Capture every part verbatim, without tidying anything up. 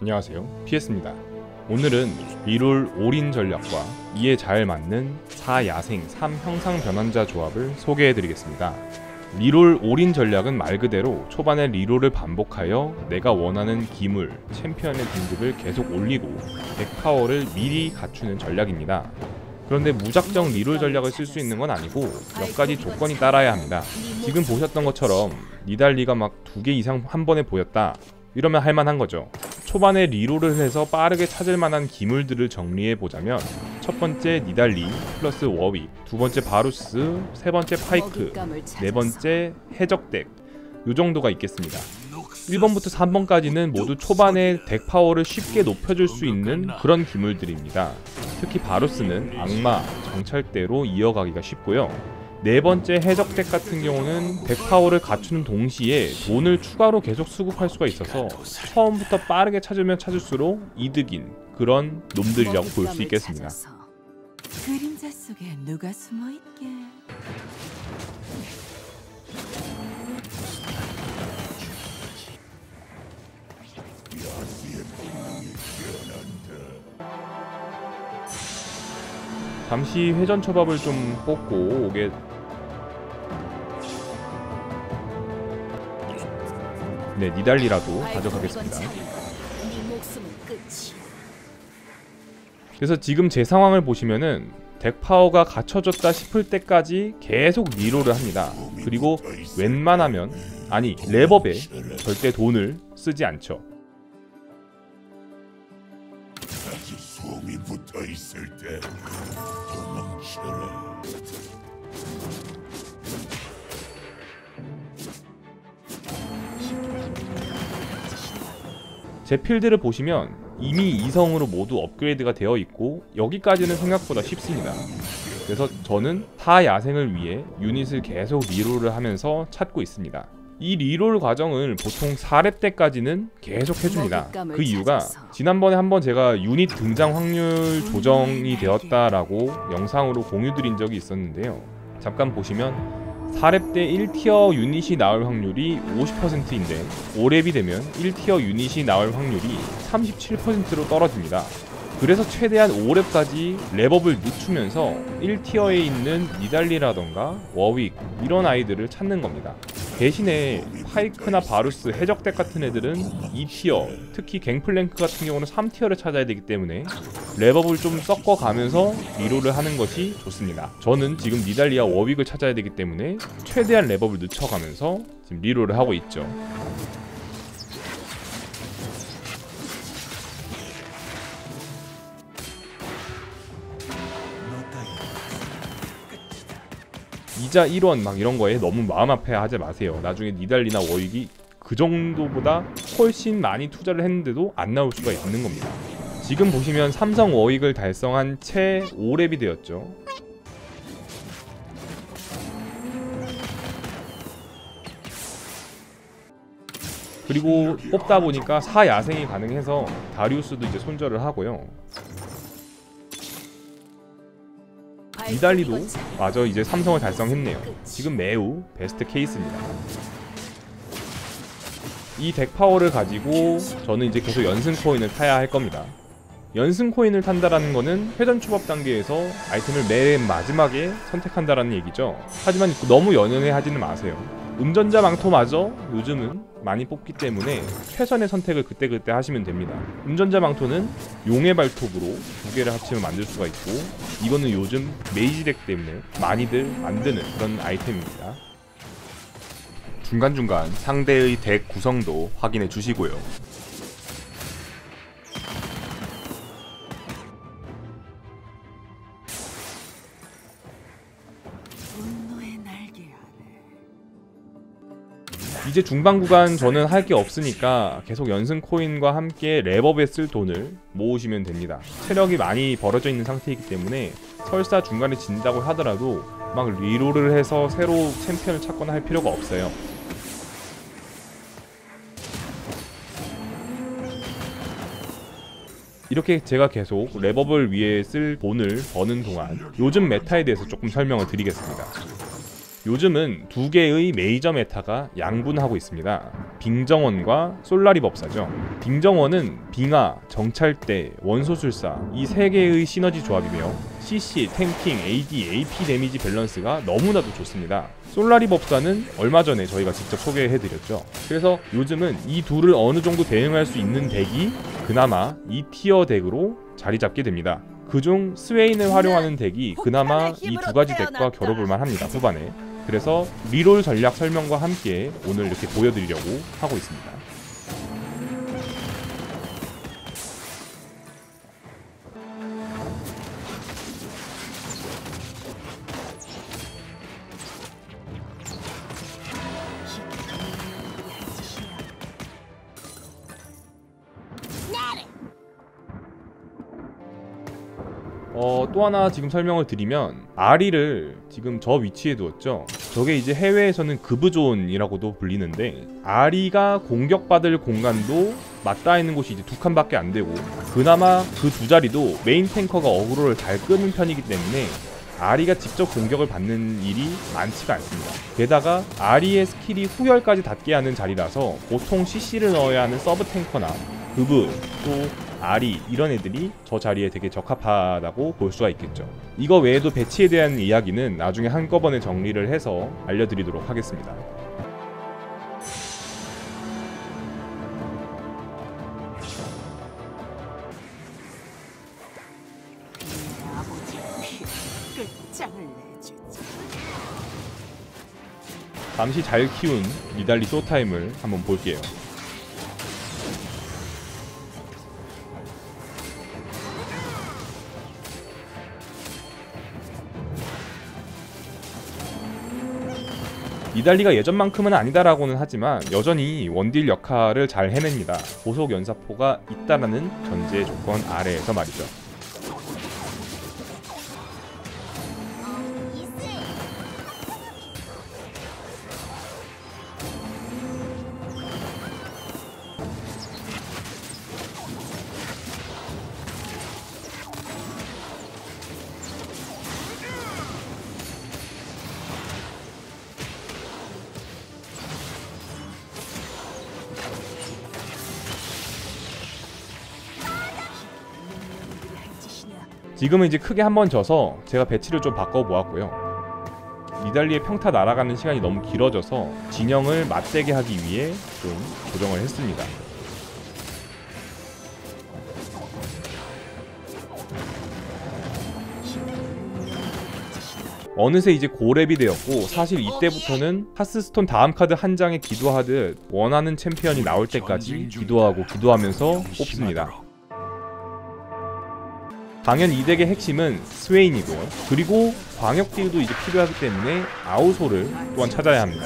안녕하세요, 피에스입니다. 오늘은 리롤 올인 전략과 이에 잘 맞는 사 야생 삼 형상 변환자 조합을 소개해드리겠습니다. 리롤 올인 전략은 말 그대로 초반에 리롤을 반복하여 내가 원하는 기물, 챔피언의 등급을 계속 올리고 덱 파워를 미리 갖추는 전략입니다. 그런데 무작정 리롤 전략을 쓸 수 있는 건 아니고 몇 가지 조건이 따라야 합니다. 지금 보셨던 것처럼 니달리가 막 두 개 이상 한 번에 보였다, 이러면 할만한 거죠. 초반에 리롤을 해서 빠르게 찾을 만한 기물들을 정리해 보자면, 첫 번째 니달리 플러스 워윅, 두 번째 바루스, 세 번째 파이크, 네 번째 해적덱, 요 정도가 있겠습니다. 일 번부터 삼 번까지는 모두 초반에 덱 파워를 쉽게 높여줄 수 있는 그런 기물들입니다. 특히 바루스는 악마, 정찰대로 이어가기가 쉽고요. 네 번째 해적덱 같은 경우는 덱 파워를 갖추는 동시에 돈을 추가로 계속 수급할 수가 있어서 처음부터 빠르게 찾으면 찾을수록 이득인 그런 놈들이라고 볼 수 있겠습니다. 그림자 속에 누가 숨어 있게. 잠시 회전 초밥을 좀 뽑고 오게. 네, 니달리라도 가져가겠습니다. 그래서 지금 제 상황을 보시면은 덱 파워가 갖춰졌다 싶을 때까지 계속 리롤을 합니다. 그리고 웬만하면, 아니 랩업에 절대 돈을 쓰지 않죠. 소음이 붙어 있을 때 도망쳐라. 제 필드를 보시면 이미 이성으로 모두 업그레이드가 되어 있고 여기까지는 생각보다 쉽습니다. 그래서 저는 타 야생을 위해 유닛을 계속 리롤을 하면서 찾고 있습니다. 이 리롤 과정을 보통 사 렙 때까지는 계속 해줍니다. 그 이유가 지난번에 한번 제가 유닛 등장 확률 조정이 되었다라고 영상으로 공유 드린 적이 있었는데요. 잠깐 보시면 사 렙 때 일 티어 유닛이 나올 확률이 오십 퍼센트인데 오 렙이 되면 일 티어 유닛이 나올 확률이 삼십칠 퍼센트로 떨어집니다. 그래서 최대한 오 렙까지 랩업을 늦추면서 일 티어에 있는 니달리라던가 워윅 이런 아이들을 찾는 겁니다. 대신에 파이크나 바루스, 해적덱 같은 애들은 이 티어, 특히 갱플랭크 같은 경우는 삼 티어를 찾아야 되기 때문에 랩업을 좀 섞어가면서 리롤을 하는 것이 좋습니다. 저는 지금 니달리와 워윅을 찾아야 되기 때문에 최대한 랩업을 늦춰가면서 지금 리롤을 하고 있죠. 이자 일 원 막 이런 거에 너무 마음 아파하지 마세요. 나중에 니달리나 워윅이 그 정도보다 훨씬 많이 투자를 했는데도 안 나올 수가 있는 겁니다. 지금 보시면 삼성 워윅을 달성한 채 오 렙이 되었죠. 그리고 뽑다 보니까 사 야생이 가능해서 다리우스도 이제 손절을 하고요. 니달리도 마저 이제 삼성을 달성했네요. 지금 매우 베스트 케이스입니다. 이 덱 파워를 가지고 저는 이제 계속 연승 코인을 타야 할 겁니다. 연승 코인을 탄다라는 거는 회전 초밥 단계에서 아이템을 맨 마지막에 선택한다라는 얘기죠. 하지만 너무 연연해하지는 마세요. 운전자 망토마저 요즘은 많이 뽑기 때문에 최선의 선택을 그때그때 하시면 됩니다. 운전자 망토는 용의 발톱으로 두 개를 합치면 만들 수가 있고, 이거는 요즘 메이지 덱 때문에 많이들 만드는 그런 아이템입니다. 중간중간 상대의 덱 구성도 확인해 주시고요. 이제 중반 구간 저는 할 게 없으니까 계속 연승 코인과 함께 랩업에 쓸 돈을 모으시면 됩니다. 체력이 많이 벌어져 있는 상태이기 때문에 설사 중간에 진다고 하더라도 막 리롤을 해서 새로 챔피언을 찾거나 할 필요가 없어요. 이렇게 제가 계속 랩업을 위해 쓸 돈을 버는 동안 요즘 메타에 대해서 조금 설명을 드리겠습니다. 요즘은 두 개의 메이저 메타가 양분하고 있습니다. 빙정원과 솔라리 법사죠. 빙정원은 빙하, 정찰대, 원소술사 이 세 개의 시너지 조합이며 씨씨, 탱킹, 에이디, 에이피 데미지 밸런스가 너무나도 좋습니다. 솔라리 법사는 얼마 전에 저희가 직접 소개해드렸죠. 그래서 요즘은 이 둘을 어느 정도 대응할 수 있는 덱이 그나마 이 티어 덱으로 자리 잡게 됩니다. 그중 스웨인을 활용하는 덱이 그나마 이 두 가지 덱과 겨뤄볼만 합니다, 후반에. 그래서 리롤 전략 설명과 함께 오늘 이렇게 보여드리려고 하고 있습니다. 어, 또 하나 지금 설명을 드리면 아리를 지금 저 위치에 두었죠. 저게 이제 해외에서는 그브존이라고도 불리는데 아리가 공격받을 공간도 맞닿아 있는 곳이 이제 두 칸밖에 안 되고 그나마 그 두 자리도 메인 탱커가 어그로를 잘 끄는 편이기 때문에 아리가 직접 공격을 받는 일이 많지가 않습니다. 게다가 아리의 스킬이 후열까지 닿게 하는 자리라서 보통 씨씨를 넣어야 하는 서브 탱커나 그브 또 아리 이런 애들이 저 자리에 되게 적합하다고 볼 수가 있겠죠. 이거 외에도 배치에 대한 이야기는 나중에 한꺼번에 정리를 해서 알려드리도록 하겠습니다. 잠시 잘 키운 니달리 쇼타임을 한번 볼게요. 니달리가 예전만큼은 아니다라고는 하지만 여전히 원딜 역할을 잘 해냅니다. 보석 연사포가 있다라는 전제 조건 아래에서 말이죠. 지금은 이제 크게 한번 져서 제가 배치를 좀 바꿔보았고요. 니달리의 평타 날아가는 시간이 너무 길어져서 진영을 맞대게 하기 위해 좀 조정을 했습니다. 어느새 이제 고렙이 되었고 사실 이때부터는 하스스톤 다음 카드 한 장에 기도하듯 원하는 챔피언이 나올 때까지 기도하고 기도하면서 뽑습니다. 당연 이 덱의 핵심은 스웨인이고 그리고 광역 딜도 이제 필요하기 때문에 아우솔을 또한 찾아야 합니다.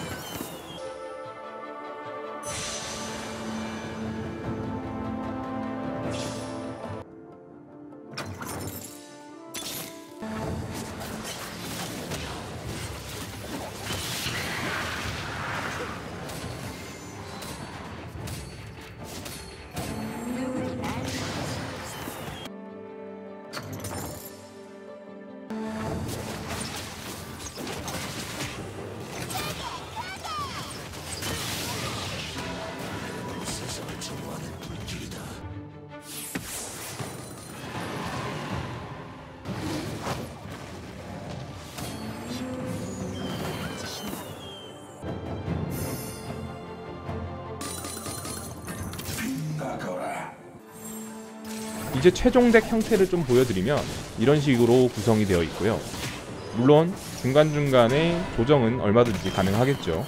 이제 최종 덱 형태를 좀 보여드리면 이런 식으로 구성이 되어 있고요. 물론 중간중간에 조정은 얼마든지 가능하겠죠.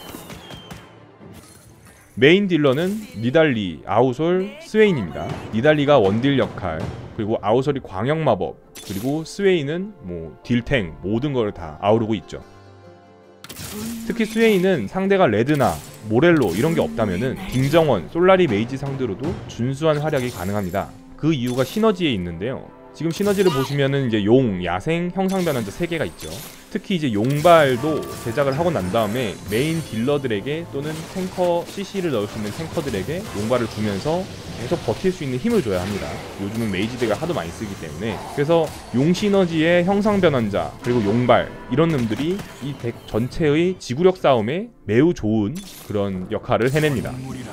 메인 딜러는 니달리, 아우솔, 스웨인입니다. 니달리가 원딜 역할, 그리고 아우솔이 광역 마법, 그리고 스웨인은 뭐 딜탱 모든 걸 다 아우르고 있죠. 특히 스웨인은 상대가 레드나 모렐로 이런 게 없다면은 빙정원, 솔라리 메이지 상대로도 준수한 활약이 가능합니다. 그 이유가 시너지에 있는데요. 지금 시너지를 보시면은 이제 용, 야생, 형상 변환자 세 개가 있죠. 특히 이제 용발도 제작을 하고 난 다음에 메인 딜러들에게 또는 탱커 씨씨를 넣을 수 있는 탱커들에게 용발을 주면서 계속 버틸 수 있는 힘을 줘야 합니다. 요즘은 메이지덱을 하도 많이 쓰기 때문에. 그래서 용 시너지의 형상 변환자 그리고 용발 이런 놈들이 이 덱 전체의 지구력 싸움에 매우 좋은 그런 역할을 해냅니다.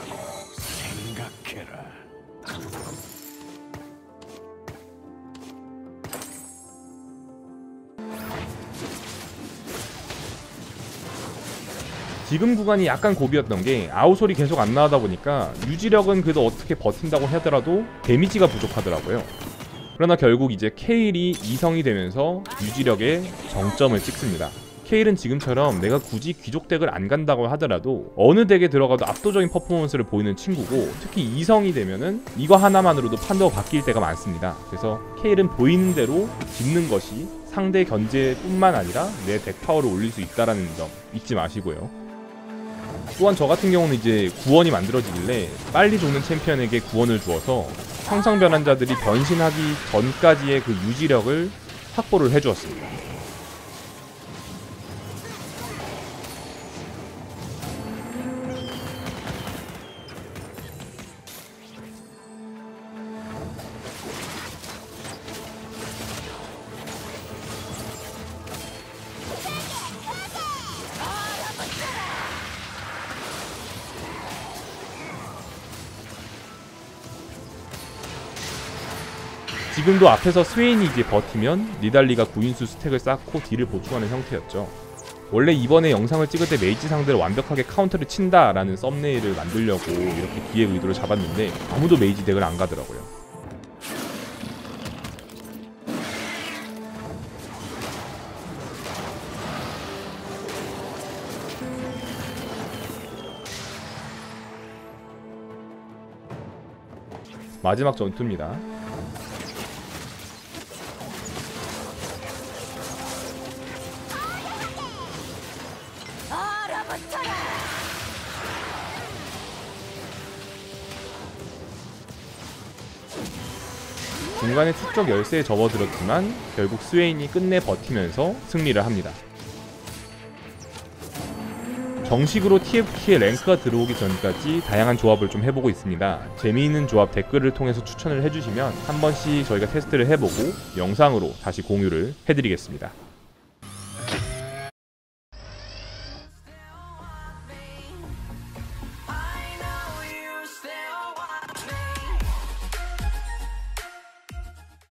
지금 구간이 약간 고비였던 게 아우솔이 계속 안 나오다 보니까 유지력은 그래도 어떻게 버틴다고 하더라도 데미지가 부족하더라고요. 그러나 결국 이제 케일이 이성이 되면서 유지력에 정점을 찍습니다. 케일은 지금처럼 내가 굳이 귀족 덱을 안 간다고 하더라도 어느 덱에 들어가도 압도적인 퍼포먼스를 보이는 친구고, 특히 이성이 되면은 이거 하나만으로도 판도가 바뀔 때가 많습니다. 그래서 케일은 보이는 대로 짓는 것이 상대 견제뿐만 아니라 내 덱 파워를 올릴 수 있다는 점 잊지 마시고요. 또한 저 같은 경우는 이제 구원이 만들어지길래 빨리 죽는 챔피언에게 구원을 주어서 형상 변환자들이 변신하기 전까지의 그 유지력을 확보를 해주었습니다. 지금도 앞에서 스웨인이 이제 버티면 니달리가 구인수 스택을 쌓고 딜을 보충하는 형태였죠. 원래 이번에 영상을 찍을 때 메이지 상대를 완벽하게 카운터를 친다라는 썸네일을 만들려고 이렇게 기획 의도를 잡았는데 아무도 메이지 덱을 안 가더라고요. 마지막 전투입니다. 중간에 축적 열세에 접어들었지만 결국 스웨인이 끝내 버티면서 승리를 합니다. 정식으로 티에프티에 랭크가 들어오기 전까지 다양한 조합을 좀 해보고 있습니다. 재미있는 조합 댓글을 통해서 추천을 해주시면 한 번씩 저희가 테스트를 해보고 영상으로 다시 공유를 해드리겠습니다.